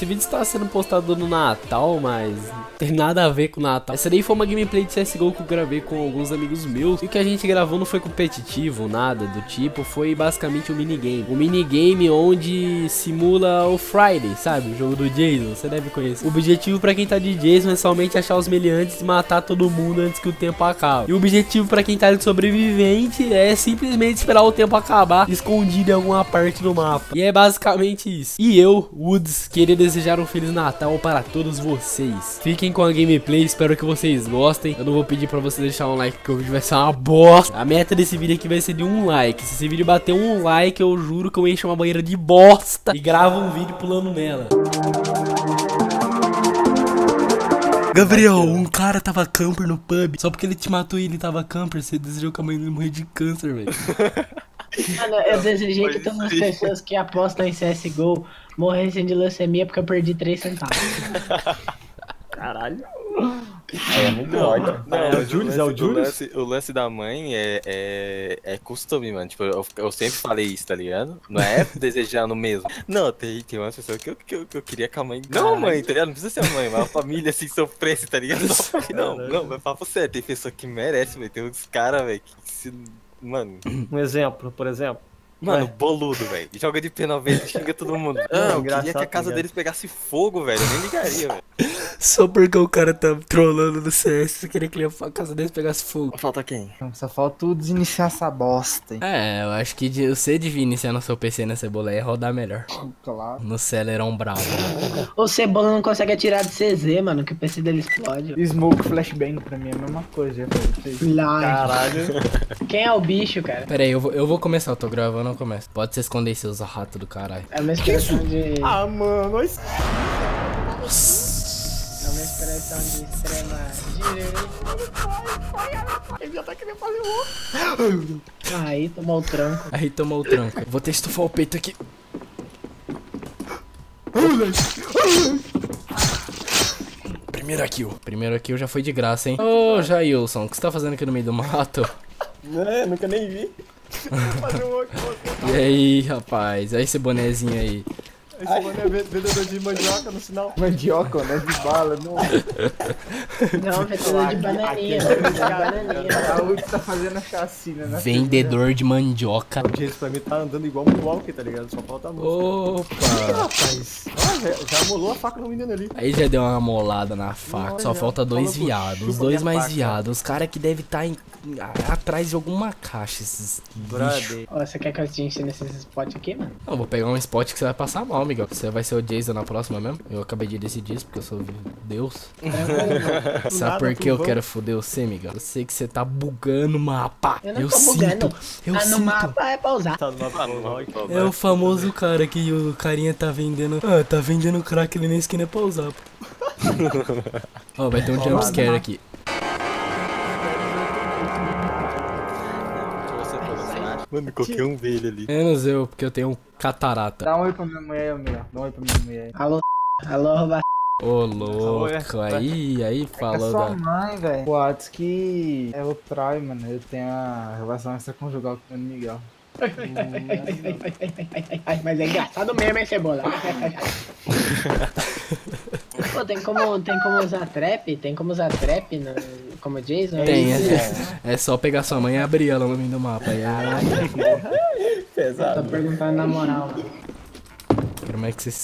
esse vídeo está sendo postado no Natal, mas não tem nada a ver com o Natal. Essa daí foi uma gameplay de CSGO que eu gravei com alguns amigos meus. E o que a gente gravou não foi competitivo, nada do tipo. Foi basicamente um minigame. Um minigame onde simula o Friday, sabe? O jogo do Jason, você deve conhecer. O objetivo pra quem tá de Jason é somente achar os meliantes e matar todo mundo antes que o tempo acabe. E o objetivo pra quem tá de sobrevivente é simplesmente esperar o tempo acabar escondido em alguma parte do mapa. E é basicamente isso. E eu, Woods, queria desejar um Feliz Natal para todos vocês. Fiquem com a gameplay, espero que vocês gostem. Eu não vou pedir pra você deixar um like, porque o vídeo vai ser uma bosta. A meta desse vídeo aqui vai ser de 1 like. Se esse vídeo bater 1 like, eu juro que eu encho uma banheira de bosta e gravo um vídeo pulando nela. Gabriel, um cara tava camper no pub. Só porque ele te matou e ele tava camper, você desejou que a mãe dele morrer de câncer, velho. Mano, eu desejei que todas as pessoas que apostam em CSGO morressem de leucemia porque eu perdi 3 centavos. Caralho. É muito ódio. Não, é o Julius, é o Julius? O lance da mãe é costume, mano. Tipo, eu sempre falei isso, tá ligado? Não é desejando mesmo. Não, tem umas pessoas que eu queria que a mãe. Não, mãe, tá ligado? Não precisa ser a mãe, mas a família assim sofresse, tá ligado? Não, mas papo sério. Tem pessoa que merece, velho. Tem uns caras, velho, que se. Mano. Um exemplo, por exemplo. Mano, boludo, velho. Joga de P90 e xinga todo mundo. Não, eu queria que a casa deles pegasse fogo, velho. Eu nem ligaria, velho. Só porque o cara tá trolando no CS, você queria que a casa deles pegasse fogo. Falta quem? Só falta o desiniciar essa bosta. É, eu acho que você devia iniciar no seu PC na Cebola ia rodar melhor. Claro. No Celeron bravo. O Cebola não consegue atirar de CZ, mano, que o PC dele explode. Smoke flashbang pra mim é a mesma coisa, velho. Caralho. Quem é o bicho, cara? Pera aí, eu vou começar, eu tô gravando, eu começo. Pode se esconder, seus ratos do caralho. É uma expressão de... Ah, mano, nós. É uma expressão de extrema direita. Ele já tá querendo fazer o Aí tomou o tranco. Aí tomou o tranco. Vou ter que estufar o peito aqui. Primeiro kill já foi de graça, hein? Ô, Jailson, o que você tá fazendo aqui no meio do mato? É, nunca nem vi. Fazer um outro. E aí, rapaz? Aí esse bonezinho aí. Esse mano é vendedor de mandioca no sinal. Mandioca, né? De bala, não. Não, vendedor de bananinha. Vendedor de bananinha. A Ult tá fazendo a chacina, né? Vendedor de mandioca. O Jason pra mim tá andando igual um walker, tá ligado? Só falta a música. Opa! Rapaz, já molou a faca no menino ali. Aí já deu uma molada na faca. Só falta 2 viados. Os 2 mais viados. Os caras que devem estar atrás de alguma caixa. Esses bichos. Ó, você quer que eu te ensine esses spots aqui, mano? Eu vou pegar um spot que você vai passar mal, Miguel. Você vai ser o Jason na próxima mesmo. Eu acabei de decidir isso porque eu sou Deus. Sabe por que eu quero foder você, Miguel? Eu sei que você tá bugando o mapa. Eu não tô bugando. No mapa é pra usar. Tá no mapa. É o famoso cara que o carinha tá vendendo. Ah, tá vendendo crack ali na esquina pra usar. Ó, vai ter um jumpscare aqui. Mano, qualquer um vê ele ali. Menos eu, porque eu tenho catarata. Dá um oi pra minha mulher, meu. Dá um oi pra minha mulher. Alô, arroba. Ô, louco. Aí É falou sua da... mãe, velho. Pô, diz que é o trai, mano. Eu tenho a relação extraconjugal com o Miguel. Mas é engraçado mesmo, hein, Cebola? Pô, tem como usar trap? Tem como usar trap como Jason? Tem, é só pegar sua mãe e abrir ela no meio do mapa. Aí Tô perguntando na moral, mano. como é que você...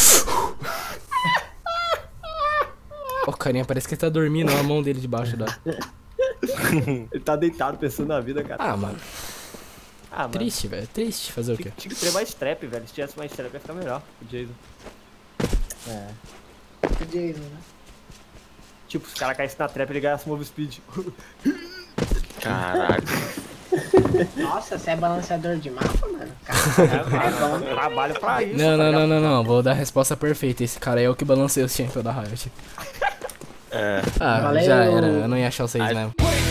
Ó, carinha, parece que ele tá dormindo, ó, a mão dele debaixo da... Ele tá deitado pensando na vida, cara. Ah, mano. Ah, mano. Triste, velho. Triste. Fazer o quê? Tinha que ter mais trap, velho. Se tivesse mais trap ia ficar melhor. O Jason. O Jason, né? Tipo, se o cara caísse na trap, ele ganhasse move speed. Caralho. Nossa, você é balanceador de mapa, mano? Caralho, é bom. Trabalho pra isso. Não. Vou dar a resposta perfeita. Esse cara aí é o que balanceia os champions da Riot. Ah, Valeu. já era. Eu não ia achar vocês mesmo.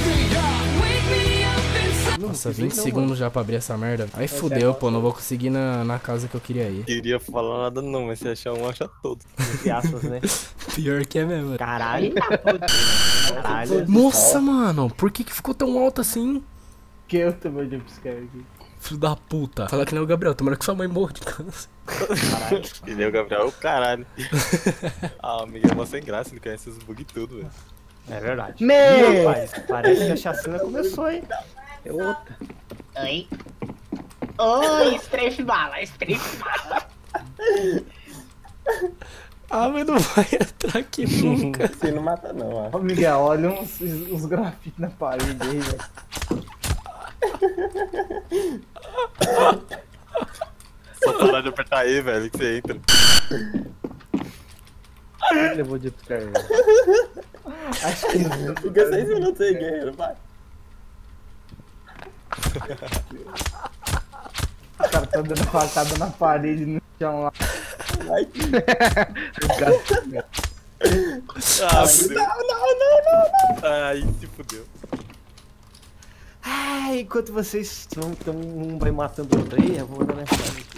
Nossa, 20 segundos já pra abrir essa merda. Aí fudeu, pô. Não vou conseguir na casa que eu queria ir. Queria falar nada não, mas se achar um, acha todo. Entre aspas, né? Pior que é mesmo. Caralho. Eita, puta. Caralho. Nossa, mano. Por que ficou tão alto assim? Que eu tomei o jumpscare aqui. Filho da puta. Fala que não é o Gabriel, tomara que sua mãe morra de câncer. Caralho. Ele é o Gabriel, caralho. Ah, o Miguel é mó sem graça, ele conhece os bugs tudo, velho. É verdade. Meu! Ih, rapaz, parece que a chacina começou, hein? É outra. Oi. Oi, strafe bala, strafe bala. Ah, mas não vai entrar aqui nunca. Você não mata não, ó. Ô Miguel, olha uns grafites na parede aí, velho. Só parar de apertar aí, velho, que você entra. Ele levou de cara. Acho que não. Fica 6 minutos aí, guerreiro, vai. O cara tá dando facada na parede no chão lá. Vai. Ah, fudeu. Não. Ai, se fudeu. Ai, enquanto vocês estão um vai matando o outro aí, eu vou mandar mensagem aqui.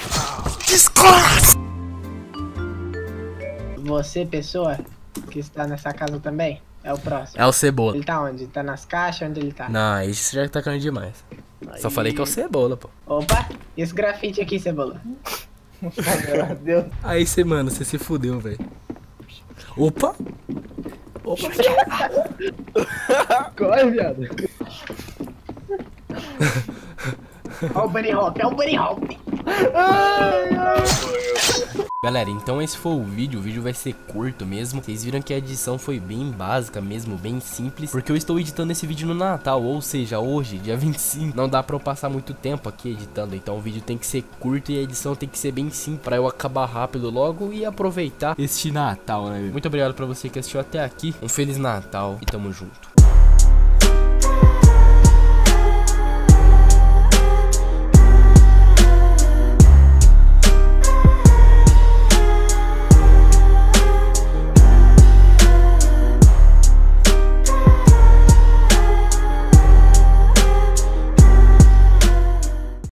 Você, pessoa, que está nessa casa também, é o próximo. É o Cebola. Ele tá onde? Tá nas caixas? Onde ele tá? Não, esse já tá caindo demais. Só falei que é o Cebola, pô. Opa, e esse grafite aqui, Cebola? Meu Deus. Aí você, mano, você se fudeu, velho. Opa! Corre, viado. Ó o Bunny Hop, é o Bunny Hop. Galera, então esse foi o vídeo vai ser curto mesmo. Vocês viram que a edição foi bem básica mesmo, bem simples, porque eu estou editando esse vídeo no Natal, ou seja, hoje, dia 25. Não dá pra eu passar muito tempo aqui editando, então o vídeo tem que ser curto e a edição tem que ser bem simples, pra eu acabar rápido logo e aproveitar este Natal, né? Muito obrigado pra você que assistiu até aqui, um Feliz Natal e tamo junto.